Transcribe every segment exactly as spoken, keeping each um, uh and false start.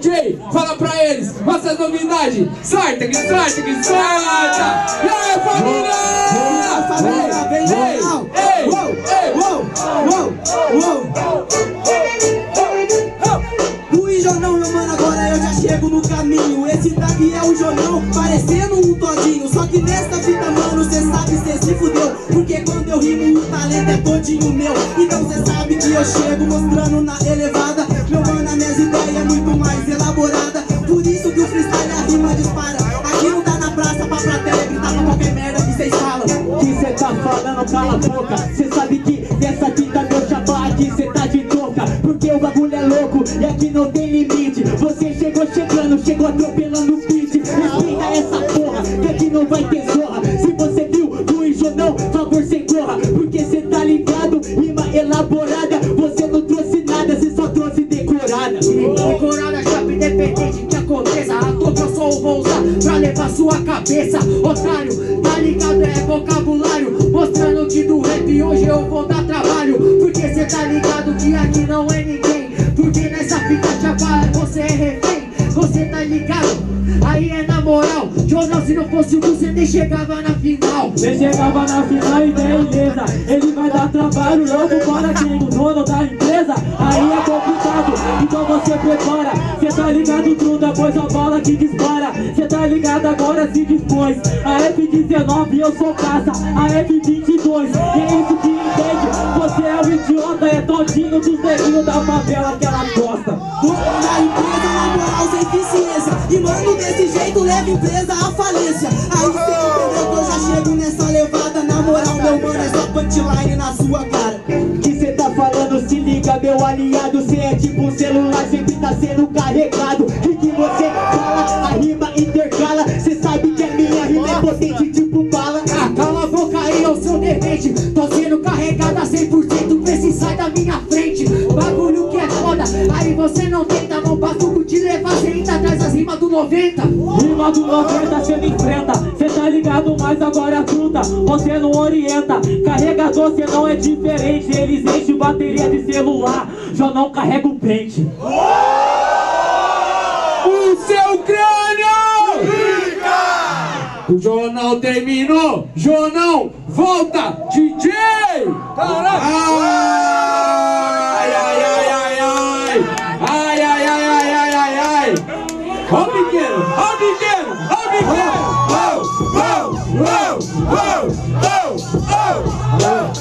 J, fala pra eles, mostra as novidades. Sorta, que sorta, que sorta. E aí, família? Boa, família, bem legal. Ei, Uou, ei, uou, uou, uou. Luiz Jonão, meu mano, agora eu já chego no caminho. Esse daqui é o Jonão, parecendo um todinho. Só que nessa fita, mano, cê sabe, cê se fudeu. Porque quando eu rimo, o talento é todinho meu. Então cê sabe que eu chego mostrando na elevada. Meu mano, as minhas ideias é muito mais elaborada. Por isso que o freestyle, a rima dispara. Aqui não tá na praça pra plateia gritar pra qualquer merda que cês falam. Que cê tá falando, cala a boca. Cê sabe que nessa fita meu chapa aqui cê tá de toca. Porque o bagulho é louco e aqui não tem limite. Você chegou chegando, chegou atropelando o beat. Respeita essa porra, que aqui não vai ter zorra. Se você viu Luiz Jonão, favor cê corra. Porque cê tá ligado, rima elaborada. Você não trouxe nada, cê só trouxe decorada. Decorada, chapa independente que aconteça. A toa que eu só vou usar pra levar sua cabeça. Otário, tá ligado, é vocabulário. Mostrando que do rap hoje eu vou dar trabalho. Porque cê tá ligado que aqui não é ninguém. Porque nessa fita chapa você é refém. Você tá ligado? Aí é na moral. Jonão, se não fosse você nem chegava na final. Você chegava na final e beleza. Ele vai dar trabalho logo para quem o dono da empresa. Aí é complicado, então você prepara. Cê tá ligado, truta, pois a bola que dispara. Cê tá ligado, agora se dispôs. A F dezenove eu sou caça, a F vinte e dois. E é isso que entende, você é o idiota. É todinho dos neguinhos da favela que ela gosta. Na empresa, na moral, sem eficiência. E mano, desse jeito leva a empresa à falência. Aí cê entendeu que eu já chego nessa levada. Na moral, meu mano, é só punchline na sua cara. Que cê tá falando, se liga, meu aliado. Cê é tipo um celular, sempre tá sendo carregado. E que você fala, a rima intercala. Cê sabe que a minha rima é potente tipo bala. Ah, cala a boca aí, eu sou demente. Tô sendo carregada cem por cento, vê se sai da minha frente. Bagulho que é foda, aí você não tenta. Não basta o te levar, cê ainda traz as rimas do noventa. Rima do noventa cê não enfrenta. Cê tá ligado, mas agora é truta. Você não orienta. Carregador cê não é diferente. Eles enchem bateria de celular, já não carrega o pente. o seu crânio! Fica! O jornal terminou. Jonão, volta, D J! Caraca! Ai, ai, ai, ai, ai! Ai, ai, ai, ai, ai, ai, ai! Ó o pequeno, ó o pequeno, ó o pequeno! Oh, oh, oh, oh, oh,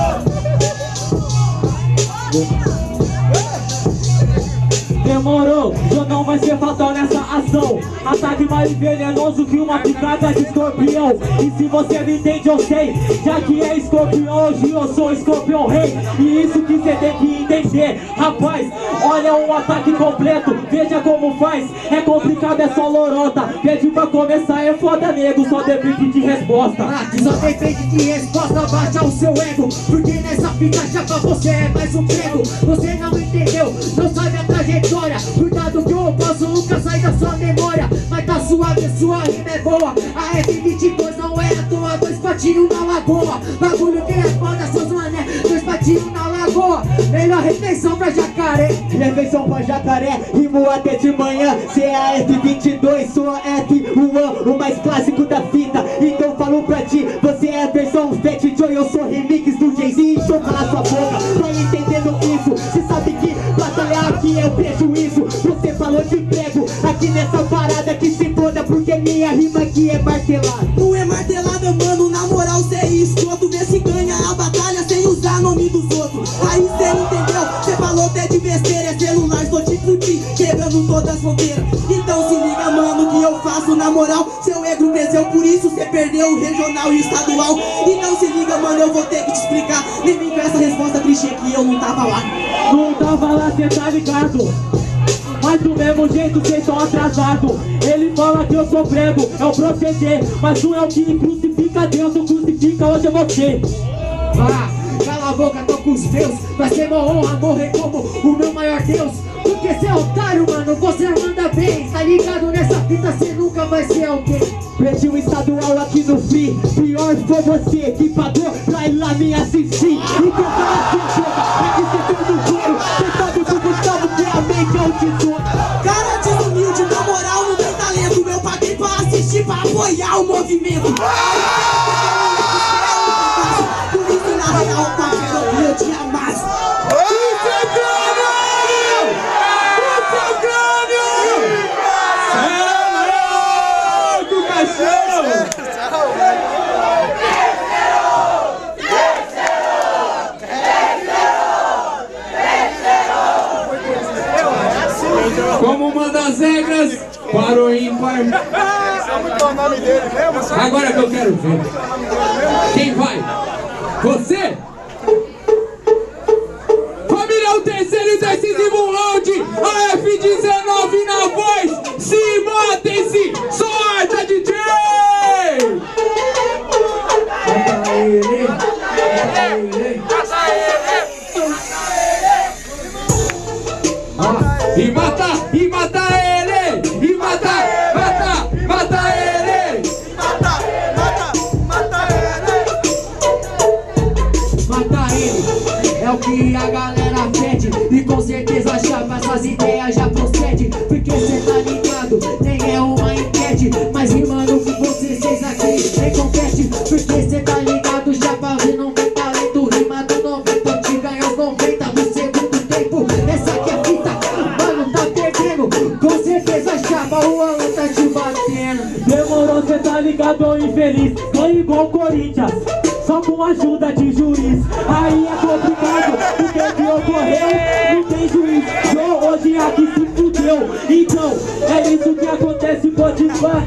Demorou, Jonão vai ser fatal nessa ação. Ataque mais venenoso que uma picada de escorpião. E se você não entende, eu sei. Já que é escorpião, hoje eu sou escorpião rei. E isso que você tem que entender. Rapaz, olha um ataque completo, veja como faz. É complicado, é só lorota. Pede pra começar, é foda, nego. Só depende de resposta. Ah, só depende de resposta, baixa o seu ego. Porque nessa fita chapa você é mais um prego. Você não entendeu, não sabe a trajetória. Cuidado que eu posso nunca sair da sua memória. Mas tá suave, sua rima é boa. A F vinte e dois não é à toa. Dois patinhos na lagoa. Bagulho que é foda, seus mané. Dois patinhos na lagoa. Melhor refeição pra jacaré. Refeição pra jacaré, rimo até de manhã. Cê é a F vinte e dois, sou a F um, o mais clássico da fita. Então falo pra ti, você é a versão Fat Joy. Eu sou remix do Jay-Z. Então cala sua boca, vai entendendo isso. Cê sabe que batalhar aqui é o prejuízo. Você falou de prego, aqui nessa parada que se foda. Porque minha rima aqui é martelada. Não é martelada, mano, na moral cê é escroto. Vê se ganha a batalha sem usar nome dos outros. Aí cê entendeu, cê falou até de besteira. É celular, sou te fudi, quebrando todas as fronteiras. Então se liga, mano, que eu faço na moral. Seu ego cresceu, por isso cê perdeu o regional e o estadual. Então se liga, mano, eu vou ter que te explicar. Nem vem com essa resposta clichê que eu não tava lá. Não tava lá, cê tá ligado. Mas do mesmo jeito cês tão atrasado. Ele fala que eu sou prego, é o proceder. Mas tu é o que crucifica Deus, o crucifica hoje é você. Ah, cala a boca, tô com os meus. Vai ser uma honra morrer como o meu maior Deus. Porque cê é otário, mano, você não anda bem. Tá ligado nessa fita, cê nunca vai ser alguém. Perdi o estadual aqui no Free. Pior foi você que pagou pra ir lá me assistir. E que eu falo assim, chega, é que cê tem no couro. Cê sabe do Gustavo que a mente é o tesouro. Cara, iniciar o movimento. Por isso na real qualquer eu te amasso. O seu crânio! O seu crânio! É louco, cachorro! Como manda as regras, para o ímpar. Agora que eu quero ver. Quem vai? Você? Família, o terceiro e decisivo round. A F dezenove na voz. Se matem-se. Sorta, D J! Mata ele, mata ele. E mata, e mata ele! E mata, mata, mata ele! Mata, mata, mata ele! Mata ele, é o que a galera pede. E com certeza chapa, essas ideias já procede. Porque cê tá ligado, nem é uma enquete. Mas rimando com vocês, vocês aqui nem compete. Porque cê tá ligado, chapa, e não tem talento. Rima do noventa, eu te ganho aos noventa do segundo tempo. Essa aqui é fita, mano, tá perdendo. Com certeza chapa, o Alan tá te batendo. Demorou, cê tá ligado, ô infeliz. Ganha igual Corinthians, só com ajuda de juiz. Aí é complicado, porque o que ocorreu não tem juiz. Jô, hoje aqui se fudeu. Então, é isso que acontece, pode pá.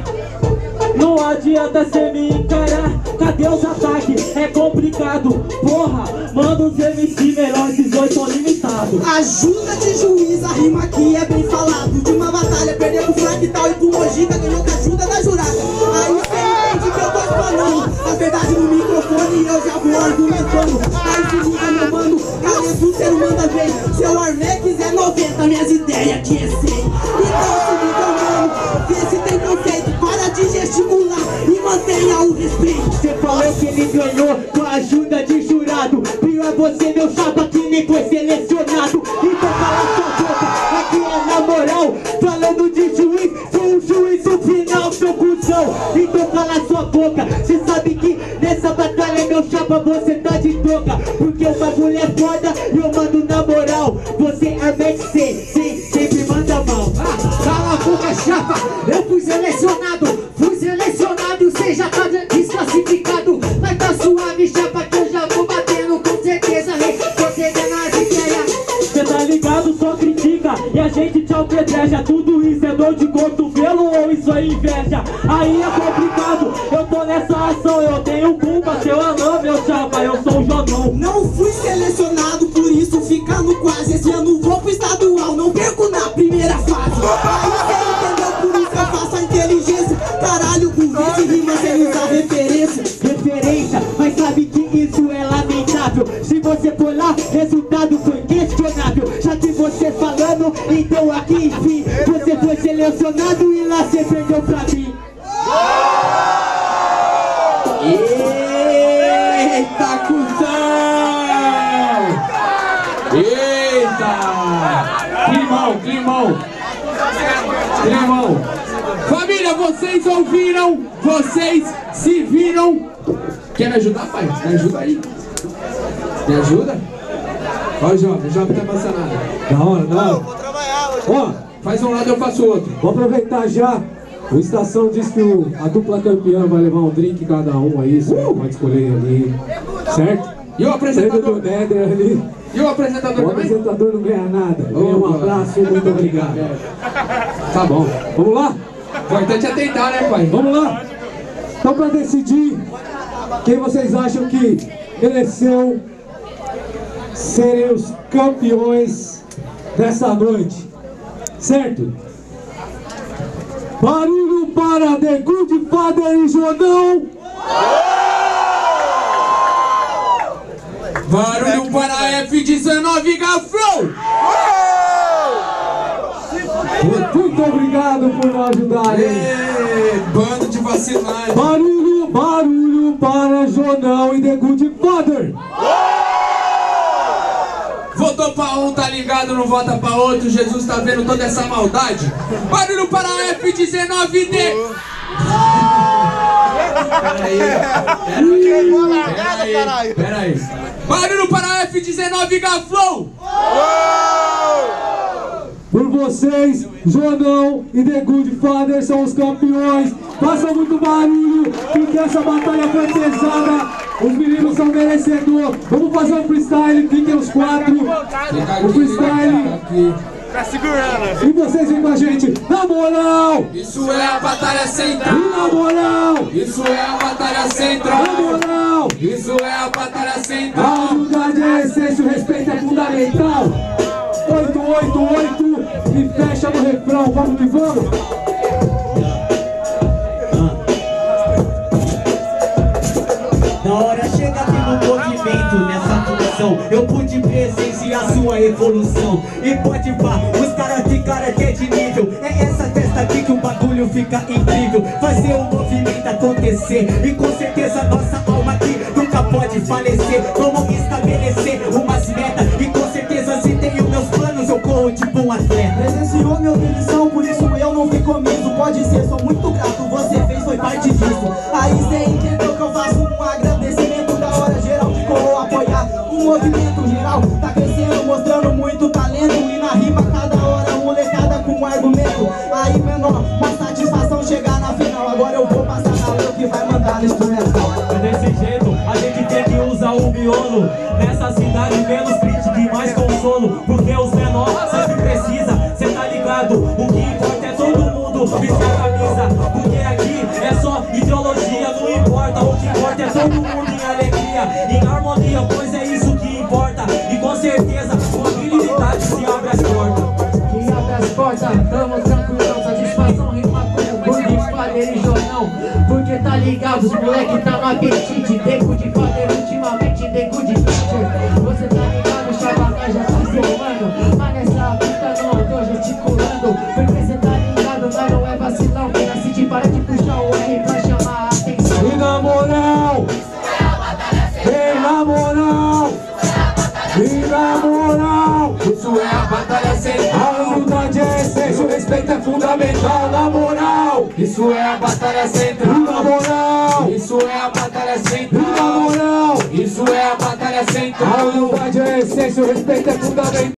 Não adianta cê me encarar. Cadê os ataques? É complicado. Porra, manda os M C melhor, esses dois são limitados. Ajuda de juiz, a rima aqui é bem falado. De uma batalha, perdeu pro Fractal e pro Mojica, ganhou com a ajuda da jurada. Aí cê entende que eu tô explanando. Na verdade no microfone eu já vou argumentando. Aí se liga meu mano, Calento, cê não manda ver. Seu Armex é noventa, minhas ideias aqui é cem. Então se liga mano, vê se tem conceito. Para de gesticular e mantenha o respeito. Cê falou que ele ganhou com a ajuda de jurado. Pior você, meu chapa, que nem foi selecionado. Então cala sua boca, aqui é na moral. Falando de juiz, sou um juiz no final, seu cuzão. Então cala sua boca, cê sabe que nessa batalha, meu chapa, você tá de toca. Porque o bagulho é foda e eu mando na moral. Você Armex, sim, sim, sempre manda mal. Ah, cala a boca, chapa, eu fui selecionado. Fui selecionado e cê já tá desclassificado. Mas tá suave, chapa, que eu já vou batendo. Com certeza, retrocedendo as ideias. Cê tá ligado, só critica e a gente te apedreja. Tudo isso é dor de cotovelo ou isso é inveja? Aí é complicado, eu tô nessa ação. Eu tenho culpa, seu Alan, meu chapa, eu sou o Jonão. Não fui selecionado, por isso fica no quase. Esse ano vou pro estadual, não perco na primeira fase. Aí cê entendeu, por isso eu faço a inteligência. Caralho, burrice, rima sem usar referência. Referência, mas sabe que isso é lamentável. Se você for lá, resultado foi questionável. Já que você falando, então aqui enfim. Você foi selecionado e lá você perdeu pra mim. Eita, cuzão! Eita! Climão, climão! Climão! Família, vocês ouviram? Vocês se viram? Quer me ajudar, pai? Me ajuda aí. Me ajuda? Ó o jovem, o jovem tá passando nada. Da hora, da hora. Vou trabalhar hoje. Ó, Faz um lado, eu faço outro. vou aproveitar já. O Estação diz que o, a dupla campeã vai levar um drink cada um aí, você Uh! pode escolher ali, certo? E o Saindo do apresentador? Néder ali, E o apresentador o também? apresentador não ganha nada, ganha um Opa. abraço, muito obrigado. Tá bom. Vamos lá? O importante é tentar, né, pai? Vamos lá? Então, para decidir quem vocês acham que mereceu serem os campeões dessa noite, certo? Barulho para The Good Father e Jonão! Barulho para a F dezenove, Gafrão! Muito obrigado por nos ajudarem! Ê, bando de vacilantes! Barulho, barulho para Jonão e The Good Father! Votou pra um, tá ligado, não vota pra outro. Jesus tá vendo toda essa maldade. Barulho para a F dezenove D! Queimou a largada, caralho. Pera aí. Barulho para F dezenove Gaflow! Por vocês, Jonão e The Good Father são os campeões. Façam muito barulho, porque essa batalha foi pesada. Os meninos são merecedores. Vamos fazer um freestyle, fiquem os quatro. O freestyle. Tá segurando. E vocês vêm com a gente, na moral! Isso é a batalha central! E na moral! Isso é a batalha central! Na moral! Isso é a batalha A central! humildade é a essência, o respeito é fundamental. Oito, oito, oito e fecha no refrão, vamos que vamos. Na hora chega tendo movimento nessa função. Eu pude presenciar sua evolução. E pode pá, os caras ficaram até de nível. É essa festa aqui que o bagulho fica incrível. Fazer o movimento acontecer. E com certeza nossa alma aqui nunca pode falecer. Vamos estabelecer umas metas. E com certeza se tenho meus planos eu corro tipo um atleta. Presenciou minha missão, por isso eu não fico omisso. Pode ser, sou muito grato, você fez, foi parte disso. Aí cê entendeu que eu faço um agradecimento da hora geral que correu apoiar. Um movimento geral, tá crescendo, mostrando muito talento. E na rima cada hora, molecada com um argumento. Aí menor, uma satisfação chegar na final. Agora eu vou passar na lua que vai mandar no instrumental. É desse jeito, a gente tem que usar o miolo. Nessa cidade menos crítica e mais consolo. Porque os menores sempre precisa, cê tá ligado. O que importa é todo mundo vestir a camisa. Porque aqui é só ideologia, não importa. O que importa é todo mundo em alegria, em harmonia, pois é isso que importa. E com certeza, com habilidade se abre as portas. Que abre as portas, tamo tranquilão. Satisfação rima com o Good Father e Jonão. Porque tá ligado, os moleque tá no apetite. The Good Father ultimamente, The Good Father. Você tá ligado, o Chabacá já tá zoando. Mas nessa puta não andou gesticulando. Porque cê tá ligado, mas não é vacilão. Quem assiste para de puxar o R pra chamar a atenção. E na moral, e na moral, e na moral, Isso é a batalha a central! humildade é a essência, o respeito é fundamental. Na moral, Isso é a batalha e central! na moral, Isso é a batalha e na central! moral, Isso é a batalha a central! humildade é a essência, o respeito é fundamental.